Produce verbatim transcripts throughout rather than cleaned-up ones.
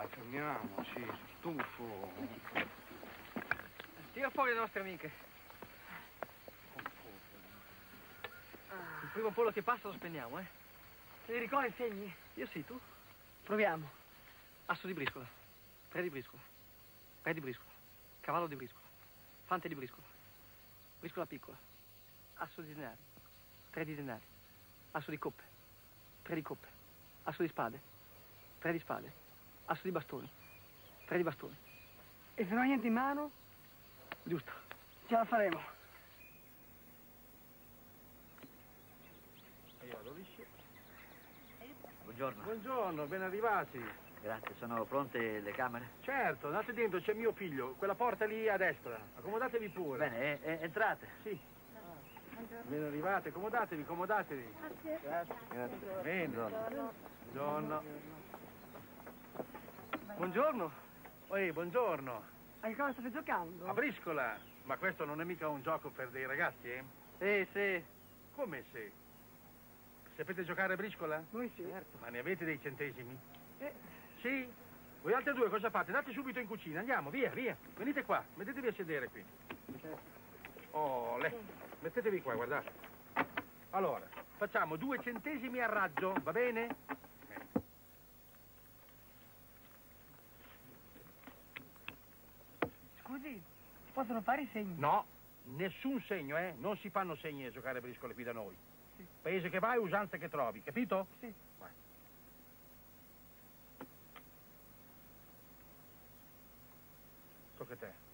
dai, fermiamoci, sono stufo. Tira fuori le nostre amiche. Il primo pollo che passa lo spendiamo, eh? Te li ricordi i segni? Io sì, tu? Proviamo. Asso di briscola, tre di briscola, re di briscola, cavallo di briscola, fante di briscola, briscola piccola, asso di denari, tre di denari, asso di coppe, tre di coppe, asso di spade, tre di spade, asso di bastoni, tre di bastoni. E se non hai niente in mano? Giusto. Ce la faremo. Buongiorno. Buongiorno, ben arrivati. Grazie, sono pronte le camere? Certo, andate dentro, c'è mio figlio, quella porta lì a destra. Accomodatevi pure. Bene, eh, eh, entrate. Sì. Ben arrivate, accomodatevi, accomodatevi. Grazie. Grazie. Grazie. Bene. Buongiorno. Buongiorno. Ehi, buongiorno. A che cosa state giocando? A briscola. Ma questo non è mica un gioco per dei ragazzi, eh? Sì, sì. Come se? Sapete giocare a briscola? Noi sì. Certo. Ma ne avete dei centesimi? Eh. Sì? Voi altre due cosa fate? Andate subito in cucina, andiamo, via, via. Venite qua, mettetevi a sedere qui. Oh, le. Mettetevi qua, guardate. Allora, facciamo due centesimi a raggio, va bene? Scusi, possono fare i segni? No, nessun segno, eh? Non si fanno segni a giocare a briscola qui da noi. Sì. Paese che vai, usanze che trovi, capito? Sì. Vai. Tocca a te.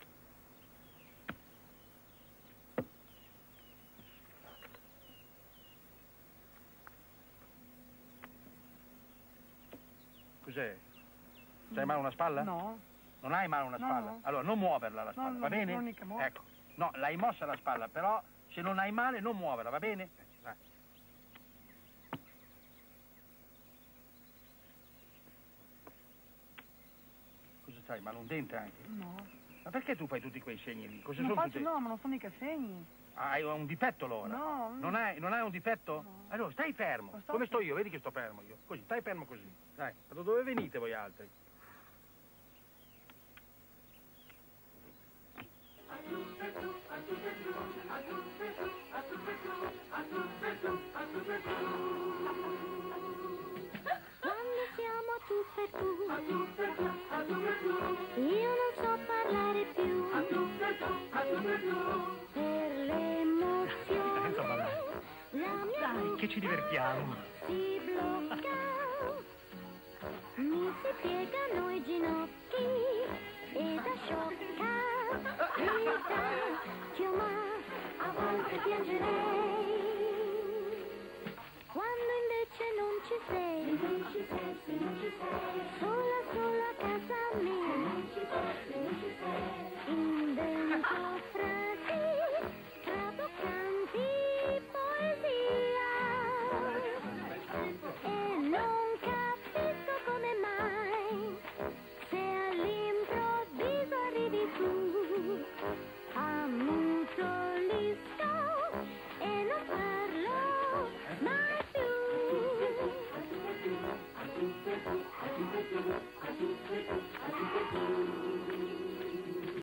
Cos'è? C'hai in mano una spalla? No. Non hai in mano una No, spalla? no. Allora non muoverla la spalla, No, va no, bene? non mica muovo. Ecco. No, l'hai mossa la spalla, però se non hai male non muoverla, va bene? Vai. Cosa c'hai? Ma un dente anche? No. Ma perché tu fai tutti quei segni lì? Cosa Non sono faccio, tutti? no, ma non sono mica segni. Hai un difetto allora? No. Non hai, non hai un difetto? No. Allora stai fermo. Ma sto Come sto fermo. io? Vedi che sto fermo io. Così, stai fermo così. Dai, da dove venite voi altri? Quando siamo a tu per tu, io non so parlare più, per l'emozione la mia Dai, che ci divertiamo. si blocca, mi si piegano i ginocchi e da sciocca mi dà, ma a volte piangerei.